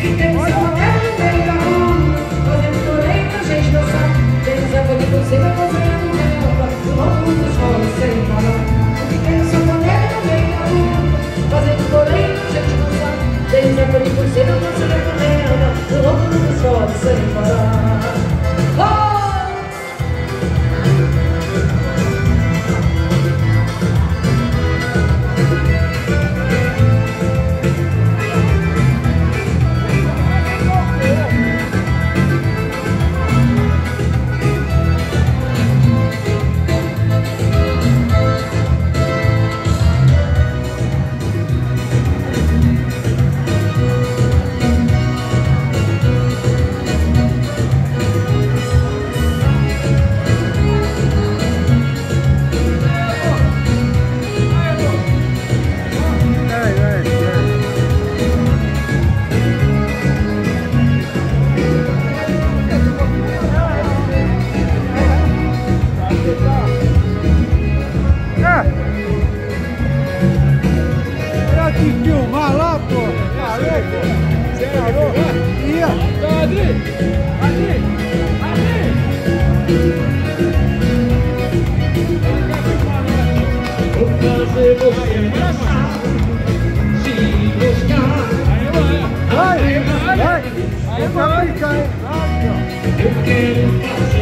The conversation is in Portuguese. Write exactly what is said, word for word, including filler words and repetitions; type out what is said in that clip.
Tem sapateiro no meio da rua, fazendo torneio pra gente dançar. Tem o Zé Bonito, você vai fazendo relva, o louco dos rolos sem parar. Tem o sapateiro no meio da rua, fazendo torneio pra gente dançar. Tem o Zé Bonito, você vai fazendo relva, o louco dos rolos sem parar. Oh! Filmar lá, pô! Parou, pô! Você parou? Ia! Adri! Adri! Adri! Vou fazer você passar, se buscar. Vai! Vai! Vai! Vai! Vai! Eu quero